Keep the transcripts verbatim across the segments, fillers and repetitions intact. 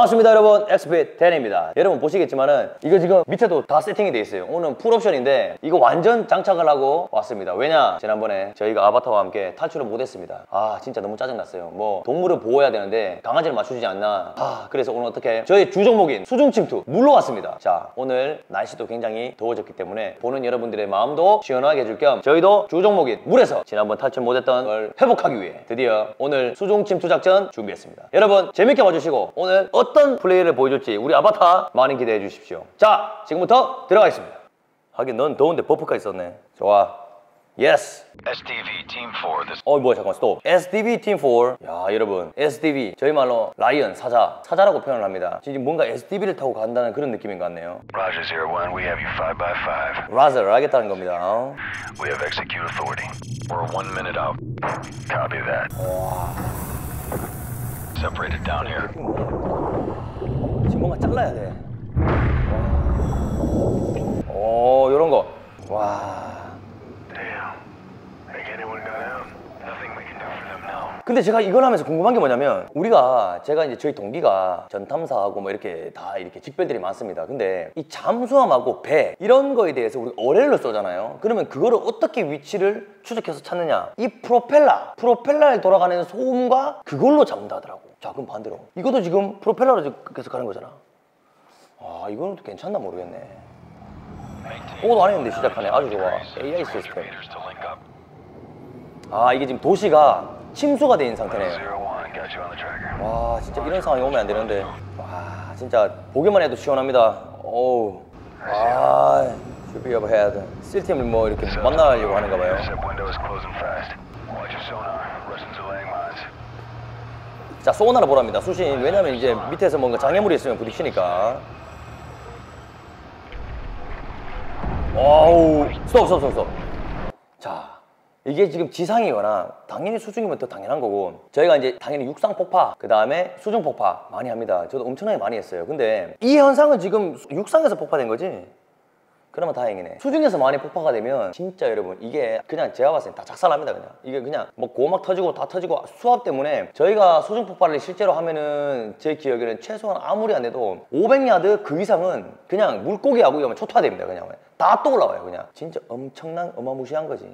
반갑습니다 여러분, 엑스피 텐입니다. 여러분 보시겠지만은 이거 지금 밑에도 다 세팅이 돼 있어요. 오늘 풀옵션인데 이거 완전 장착을 하고 왔습니다. 왜냐? 지난번에 저희가 아바타와 함께 탈출을 못했습니다. 아 진짜 너무 짜증났어요. 뭐 동물을 보호해야 되는데 강아지를 맞추지 않나. 아 그래서 오늘 어떻게 저희 주종목인 수중침투 물로 왔습니다. 자 오늘 날씨도 굉장히 더워졌기 때문에 보는 여러분들의 마음도 시원하게 해줄 겸 저희도 주종목인 물에서 지난번 탈출 못했던 걸 회복하기 위해 드디어 오늘 수중침투 작전 준비했습니다. 여러분 재밌게 봐주시고 오늘 어떤 플레이를 보여줄지 우리 아바타 많이 기대해 주십시오. 자 지금부터 들어가겠습니다. 하긴 넌 더운데 버프가 있었네. 좋아. 예스. 에스디비 팀 사. This... 어 뭐야 잠깐 스톱. 에스디비 팀 사. 야 여러분 에스디비 저희 말로 라이언 사자 사자라고 표현을 합니다. 지금 뭔가 에스디비를 타고 간다는 그런 느낌인 것 같네요. Roger zero one, we have you five by five. 라저 알겠다는 겁니다. We have execute authority. We're one minute out. Copy that. 와. Separated down here. 지금 뭔가 잘라야 돼. 오 요런 거. 와. 근데 제가 이걸 하면서 궁금한 게 뭐냐면 우리가 제가 이제 저희 동기가 전탐사하고 뭐 이렇게 다 이렇게 직별들이 많습니다. 근데 이 잠수함하고 배 이런 거에 대해서 우리가 어뢰를 쏘잖아요. 그러면 그거를 어떻게 위치를 추적해서 찾느냐? 이 프로펠러 프로펠러에 돌아가는 소음과 그걸로 잡는다 하더라고. 자 그럼 반대로 이것도 지금 프로펠러로 계속 가는 거잖아. 아 이거는 또 괜찮나 모르겠네. 그것도 안 했는데 시작하네. 아주 좋아. 에이아이 시스템. 아 이게 지금 도시가 침수가 돼 있는 상태네요. 와 진짜 이런 상황이 오면 안 되는데. 와 진짜 보기만 해도 시원합니다. 어우. 아 should be overhead. 실팀을 뭐 이렇게 만나려고 하는가 봐요. 자 소나를 보랍니다. 수신. 왜냐면 이제 밑에서 뭔가 장애물이 있으면 부딪히니까. 어우 스톱 스톱 스톱 스톱. 자 이게 지금 지상이거나 당연히 수중이면 더 당연한 거고 저희가 이제 당연히 육상 폭파 그 다음에 수중 폭파 많이 합니다. 저도 엄청나게 많이 했어요. 근데 이 현상은 지금 육상에서 폭파된 거지? 그러면 다행이네. 수중에서 많이 폭파가 되면 진짜 여러분 이게 그냥 제가 봤을 때 다 작살납니다. 그냥 이게 그냥 뭐 고막 터지고 다 터지고 수압 때문에 저희가 수중 폭발을 실제로 하면은 제 기억에는 최소한 아무리 안 해도 오백 야드 그 이상은 그냥 물고기하고 이러면 초토화됩니다. 그냥 다 떠올라와요. 그냥 진짜 엄청난 어마무시한 거지.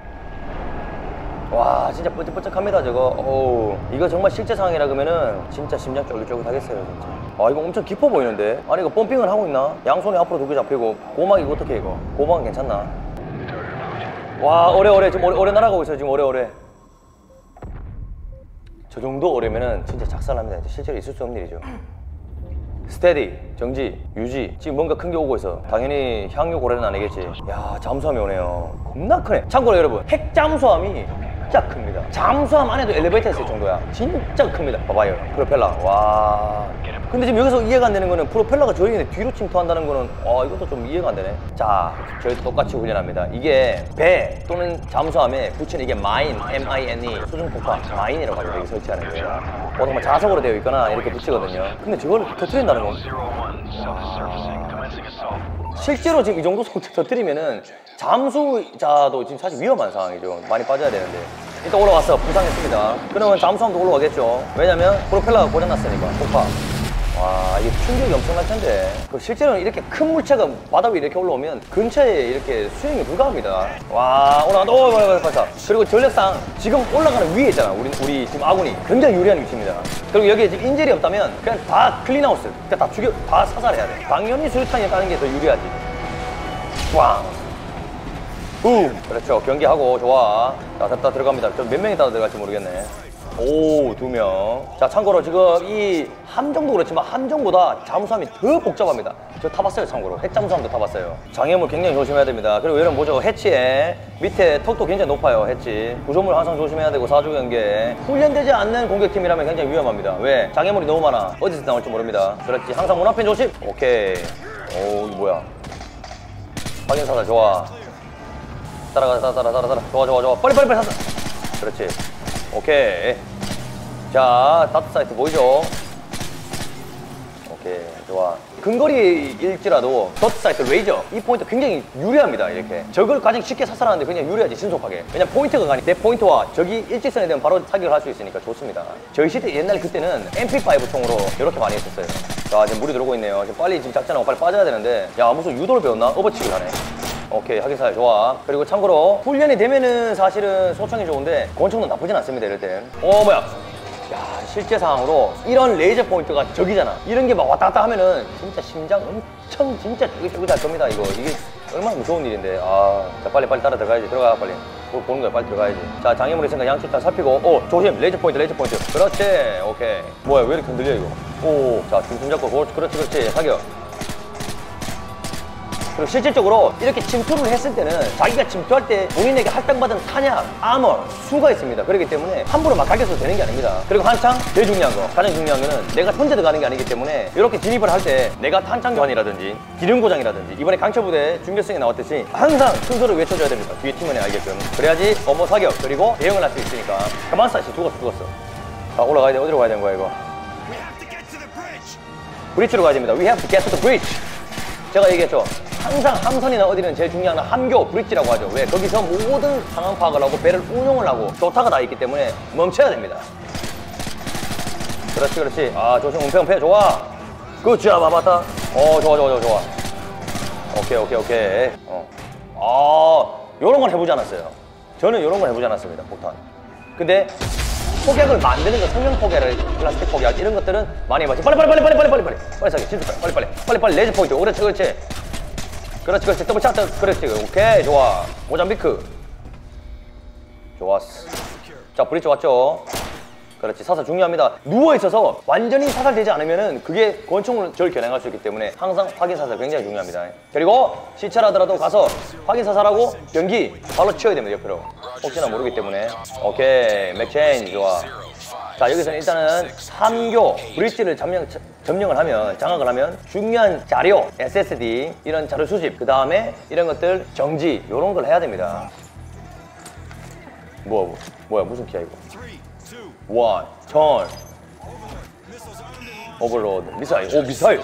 와 진짜 뻔쩍뻔쩍합니다 저거. 어우 이거 정말 실제 상황이라 그러면은 진짜 심장 쫄깃쫄깃 하겠어요 진짜. 아 이거 엄청 깊어 보이는데? 아니 이거 펌핑을 하고 있나? 양손이 앞으로 두 개 잡히고 고막 이거 어떻게 이거? 고막은 괜찮나? 와 어래 어래 지금 어래, 어래 날아가고 있어요 지금 어래 어래. 저 정도 어려면은 진짜 작살납니다. 실제로 있을 수 없는 일이죠. 스테디, 정지, 유지. 지금 뭔가 큰 게 오고 있어. 당연히 향유 고래는 아니겠지. 야 잠수함이 오네요. 겁나 크네. 참고로 여러분 핵 잠수함이 진짜 큽니다. 잠수함 안에도 엘리베이터 있을 정도야. 진짜 큽니다. 봐봐요 프로펠러. 와 근데 지금 여기서 이해가 안 되는 거는 프로펠러가 저희한테 뒤로 침투한다는 거는 아 이것도 좀 이해가 안 되네. 자 저희도 똑같이 훈련합니다. 이게 배 또는 잠수함에 붙이는 이게 마인, 엠 아이 엔 이 수중폭파 마인이라고 하죠. 여기 설치하는 거예요. 보통 뭐 자석으로 되어 있거나 이렇게 붙이거든요. 근데 저걸 터뜨린다는 건 실제로 지금 이 정도 터뜨리면은 잠수자도 지금 사실 위험한 상황이죠. 많이 빠져야 되는데. 일단 올라왔어. 부상했습니다. 그러면 잠수함도 올라가겠죠. 왜냐면 프로펠러가 고장났으니까 폭파. 와 이게 충격이 엄청날 텐데. 실제로는 이렇게 큰 물체가 바다 위에 이렇게 올라오면 근처에 이렇게 수행이 불가합니다. 와 올라간다. 오 맞아 맞아. 그리고 전력상 지금 올라가는 위에 있잖아. 우리 우리 지금 아군이 굉장히 유리한 위치입니다. 그리고 여기에 지금 인젤이 없다면 그냥 다 클린아웃. 그러니까 다 죽여 다 사살해야 돼. 당연히 수류탄이 까는 게 더 유리하지. 왕. 붐! 그렇죠. 경기하고 좋아. 자 됐다 들어갑니다. 좀 몇 명이 따라 들어갈지 모르겠네. 오, 두 명. 자 참고로 지금 이 함정도 그렇지만 함정보다 잠수함이 더 복잡합니다. 저 타봤어요 참고로. 핵잠수함도 타봤어요. 장애물 굉장히 조심해야 됩니다. 그리고 여러분 보죠. 해치에 밑에 턱도 굉장히 높아요. 해치. 구조물 항상 조심해야 되고 사주 경계. 훈련되지 않는 공격팀이라면 굉장히 위험합니다. 왜? 장애물이 너무 많아. 어디서 나올지 모릅니다. 그렇지. 항상 문 앞에 조심. 오케이. 오 이거 뭐야. 확인사다 좋아. 따라가 따라 따라 따라 따라 좋아 좋아 좋아 빨리 빨리 빨리 사사. 그렇지. 오케이. 자 다트 사이트 보이죠? 오케이 좋아. 근거리일지라도 더트 사이트 레이저 이 포인트 굉장히 유리합니다. 이렇게 적을 가장 쉽게 사살하는데 굉장히 유리하지, 신속하게. 왜냐면 포인트가 가니 내 포인트와 적이 일직선에 되면 바로 타격을 할 수 있으니까 좋습니다. 저희 시대 옛날 그때는 엠피 파이브 총으로 이렇게 많이 했었어요. 자, 지금 물이 들어오고 있네요. 지금 빨리 지금 작전하고 빨리 빠져야 되는데, 야, 무슨 유도를 배웠나? 업어치기를 하네. 오케이, 하기사야 좋아. 그리고 참고로 훈련이 되면은 사실은 소총이 좋은데 권총도 나쁘진 않습니다. 이럴 땐. 어, 뭐야, 야, 실제 상황으로 이런 레이저 포인트가 적이잖아. 이런 게 막 왔다 갔다 하면은 진짜 심장 엄청 진짜 쫄깃쫄깃할 겁니다. 이거 이게 얼마나 무서운 일인데. 아, 자, 빨리 빨리 따라 들어가야지. 들어가, 빨리. 뭘 보는 거야, 빨리 들어가야지. 자, 장애물이 있으니까 양쪽 다 살피고. 오, 조심. 레이저 포인트, 레이저 포인트. 그렇지. 오케이. 뭐야, 왜 이렇게 흔들려 이거. 오, 자, 중심 잡고. 그렇지, 그렇지. 사격. 그리고 실질적으로 이렇게 침투를 했을 때는 자기가 침투할 때 본인에게 할당받은 탄약, 아머, 수가 있습니다. 그렇기 때문에 함부로 막 가격해서 되는 게 아닙니다. 그리고 한창 제일 중요한 거, 가장 중요한 거는 내가 혼자 들어가는 게 아니기 때문에 이렇게 진입을 할 때 내가 탄창 교환이라든지 기름 고장이라든지 이번에 강철부대 중결승에 나왔듯이 항상 순서를 외쳐줘야 됩니다. 뒤에 팀원이 알게끔. 그래야지 어머 사격 그리고 대응을 할 수 있으니까. 가만있어, 씨. 죽었어, 죽었어. 자, 올라가야 돼. 어디로 가야 되는 거야 이거? 브릿지로 가야 됩니다. We have to get to the bridge. 제가 얘기했죠. 항상 함선이나 어디는 제일 중요한 건 함교, 브릿지라고 하죠. 왜? 거기서 모든 상황 파악을 하고 배를 운용을 하고 조타가 다 있기 때문에 멈춰야 됩니다. 그렇지, 그렇지. 아, 조심, 은폐, 은폐, 좋아. 굿자, 마바타. 어, 좋아, 좋아, 좋아, 좋아. 오케이, 오케이, 오케이. 어. 아, 요런 건 해보지 않았어요. 저는 요런 건 해보지 않았습니다, 폭탄. 근데 폭약을 만드는 거, 성형 폭약을, 플라스틱 폭약, 이런 것들은 많이 해봤지. 빨리, 빨리, 빨리, 빨리, 빨리, 빨리, 빨리. 빨리 사게, 진짜 빨리, 빨리, 빨리, 빨리, 레이저 포인트. 그렇지, 그렇지. 그렇지, 그렇지. 더블 차트. 그렇지. 오케이, 좋아. 모잠비크. 좋았어. 자, 브릿지 왔죠? 그렇지. 사살 중요합니다. 누워있어서 완전히 사살되지 않으면은 그게 권총을 절 겨냥할 수 있기 때문에 항상 확인 사살 굉장히 중요합니다. 그리고 시찰하더라도 가서 확인 사살하고 경기 바로 치워야 됩니다. 옆으로. 혹시나 모르기 때문에. 오케이. 맥체인지 좋아. 자, 여기서는 일단은 함교, 브릿지를 점령, 점령을 하면, 장악을 하면 중요한 자료, 에스에스디, 이런 자료 수집, 그 다음에 이런 것들 정지, 이런 걸 해야 됩니다. 뭐야, 뭐야, 무슨 키야 이거? 원, 턴, 오버로드, 미사일, 오, 미사일!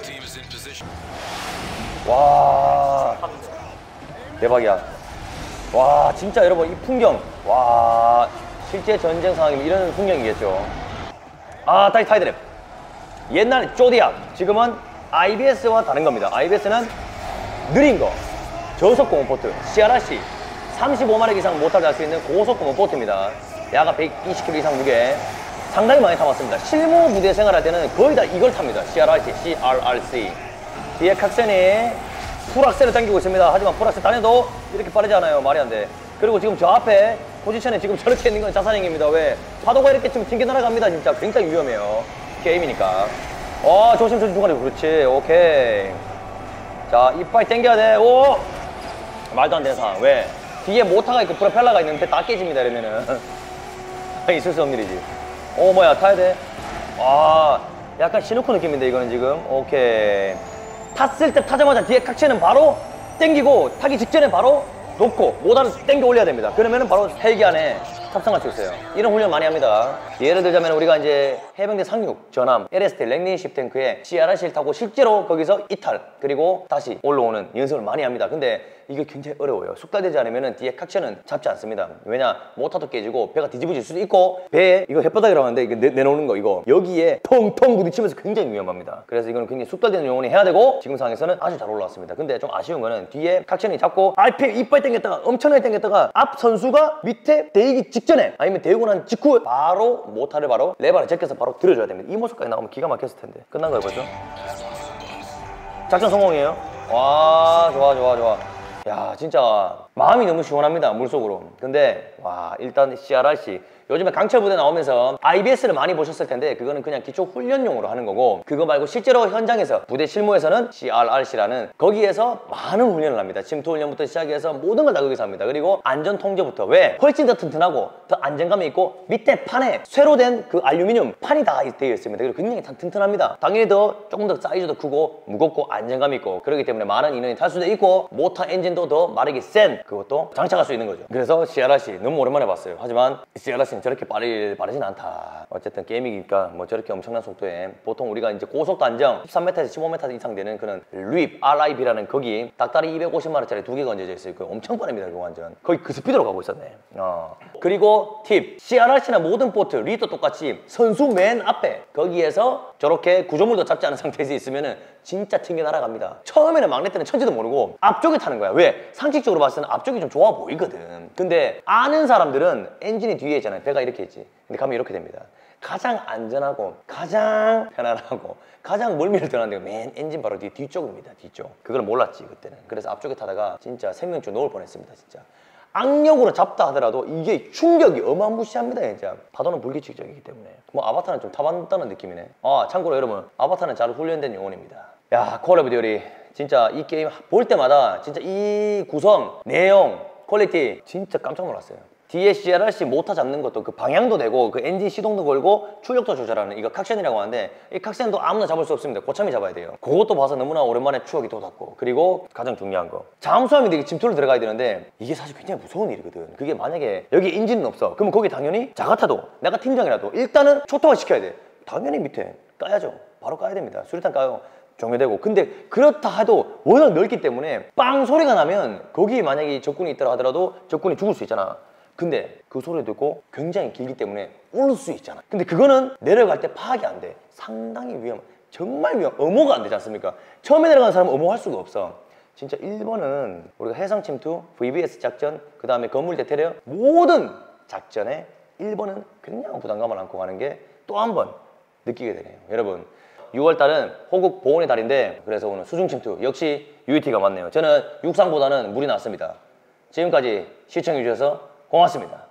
와, 대박이야. 와, 진짜 여러분, 이 풍경, 와, 실제 전쟁 상황이면 이런 풍경이겠죠. 아, 다시 타이드랩. 옛날에 쪼디악, 지금은 아이비에스와 다른 겁니다. 아이비에스는 느린 거, 저속 공업 포트, 씨알알씨, 삼십오 마력 이상 모터를 할 수 있는 고속 공업 포트입니다. 야가 백이십 킬로그램 이상 무게, 상당히 많이 타봤습니다. 실무 무대 생활할 때는 거의 다 이걸 탑니다. 씨알알씨, 씨알알씨. 뒤에 각선이 풀악셀을 당기고 있습니다. 하지만 풀악셀 다녀도 이렇게 빠르지 않아요. 말이 안 돼. 그리고 지금 저 앞에 포지션에 지금 저렇게 있는 건 자산행입니다. 왜? 파도가 이렇게 지금 튕겨 날아갑니다. 진짜 굉장히 위험해요. 게임이니까. 어, 조심, 조심, 중간에. 그렇지. 오케이. 자, 이빨 당겨야 돼. 오! 말도 안 되는 상황. 왜? 뒤에 모터가 있고 프로펠러가 있는데 다 깨집니다. 이러면은. 있을 수 없는 일이지. 오, 뭐야. 타야 돼. 아, 약간 시누코 느낌인데, 이거는 지금. 오케이. 탔을 때 타자마자 뒤에 각체는 바로 당기고 타기 직전에 바로 놓고 모다를 당겨 올려야 됩니다. 그러면은 바로 헬기 안에 탑승할 수 있어요. 이런 훈련 많이 합니다. 예를 들자면 우리가 이제 해병대 상륙, 전함, 엘에스티 랭리십 탱크에 씨알알씨를 타고 실제로 거기서 이탈, 그리고 다시 올라오는 연습을 많이 합니다. 근데 이게 굉장히 어려워요. 숙달되지 않으면 뒤에 각체는 잡지 않습니다. 왜냐? 모터도 깨지고 배가 뒤집어질 수도 있고, 배에 이거 햇바닥이라고 하는데 이거 내, 내놓는 거 이거 여기에 텅텅 부딪히면서 굉장히 위험합니다. 그래서 이거는 굉장히 숙달되는 용어는 해야 되고, 지금 상황에서는 아주 잘 올라왔습니다. 근데 좀 아쉬운 거는 뒤에 각체는 잡고 알피 이빨 당겼다가 엄청나게 당겼다가 앞 선수가 밑에 대기 직전에 아니면 대고 난 직후에 바로 모터를 바로 레버를 제껴서 바로 들어줘야 됩니다. 이 모습까지 나오면 기가 막혔을 텐데. 끝난 거예요 벌써? 작전 성공이에요. 와, 좋아 좋아 좋아. 야, 진짜 마음이 너무 시원합니다. 물속으로. 근데 와, 일단 씨알알씨 요즘에 강철부대 나오면서 아이비에스를 많이 보셨을 텐데 그거는 그냥 기초 훈련용으로 하는 거고, 그거 말고 실제로 현장에서 부대 실무에서는 씨알알씨라는 거기에서 많은 훈련을 합니다. 침투 훈련부터 시작해서 모든 걸 다 거기서 합니다. 그리고 안전 통제부터. 왜? 훨씬 더 튼튼하고 더 안정감이 있고 밑에 판에 쇠로 된 그 알루미늄 판이 다 되어 있습니다. 그리고 굉장히 튼튼합니다. 당연히 더 조금 더 사이즈도 크고 무겁고 안정감 있고, 그렇기 때문에 많은 인원이 탈 수도 있고 모터 엔진도 더 마력이 센 그것도 장착할 수 있는 거죠. 그래서 씨알알씨 너무 오랜만에 봤어요. 하지만 씨알알씨는 저렇게 빠르, 빠르진 않다. 어쨌든 게임이니까 뭐 저렇게 엄청난 속도에 보통 우리가 이제 고속도 안정 십삼 미터에서 십오 미터 이상 되는 그런 립 알아이비라는 거기 닭다리 이백오십만 원짜리 두 개가 얹어져 있어요. 그 엄청 빠릅니다. 그거 완전 거의 그 스피드로 가고 있었네. 어. 그리고 팁, 씨알알씨나 모든 보트 리도 똑같이 선수 맨 앞에 거기에서 저렇게 구조물도 잡지 않은 상태에서 있으면은 진짜 튕겨 날아갑니다. 처음에는 막내 때는 천지도 모르고 앞쪽에 타는 거야. 왜? 상식적으로 봤을 때는 앞쪽이 좀 좋아 보이거든. 근데 아는 사람들은 엔진이 뒤에 있잖아요. 배가 이렇게 있지. 근데 가면 이렇게 됩니다. 가장 안전하고 가장 편안하고 가장 멀미를 덜한 데가 맨 엔진 바로 뒤, 뒤쪽입니다. 뒤쪽. 그걸 몰랐지 그때는. 그래서 앞쪽에 타다가 진짜 생명줄 놓을 뻔했습니다. 진짜. 악력으로 잡다 하더라도 이게 충격이 어마무시합니다. 진짜. 파도는 불규칙적이기 때문에. 뭐 아바타는 좀 타봤다는 느낌이네. 아 참고로 여러분, 아바타는 잘 훈련된 영혼입니다. 야, 콜 오브 듀티 진짜 이 게임 볼 때마다 진짜 이 구성, 내용, 퀄리티 진짜 깜짝 놀랐어요. 뒤에 씨알알씨 모터 잡는 것도 그 방향도 되고 그 엔진 시동도 걸고 출력도 조절하는 이거 칵센이라고 하는데 이 칵센도 아무나 잡을 수 없습니다. 고참이 잡아야 돼요. 그것도 봐서 너무나 오랜만에 추억이 돋았고, 그리고 가장 중요한 거, 잠수함이 되게 침투를 들어가야 되는데 이게 사실 굉장히 무서운 일이거든. 그게 만약에 여기 엔진은 없어. 그러면 거기 당연히 자가타도 내가 팀장이라도 일단은 초토화 시켜야 돼. 당연히 밑에 까야죠. 바로 까야 됩니다. 수류탄 까요. 종료되고. 근데 그렇다 해도 워낙 넓기 때문에 빵 소리가 나면 거기 만약에 적군이 있더라 하더라도 적군이 죽을 수 있잖아. 근데 그 소리 듣고 굉장히 길기 때문에 오를 수 있잖아. 근데 그거는 내려갈 때 파악이 안 돼. 상당히 위험, 정말 위험, 엄호가 안 되지 않습니까? 처음에 내려가는 사람은 엄호할 수가 없어. 진짜 일 번은 우리가 해상 침투, 브이비에스 작전, 그 다음에 건물 대테러 모든 작전에 일 번은 그냥 부담감을 안고 가는 게 또 한 번 느끼게 되네요. 여러분, 유월 달은 호국 보훈의 달인데 그래서 오늘 수중 침투 역시 유이티가 맞네요. 저는 육상보다는 물이 낫습니다. 지금까지 시청해 주셔서 고맙습니다.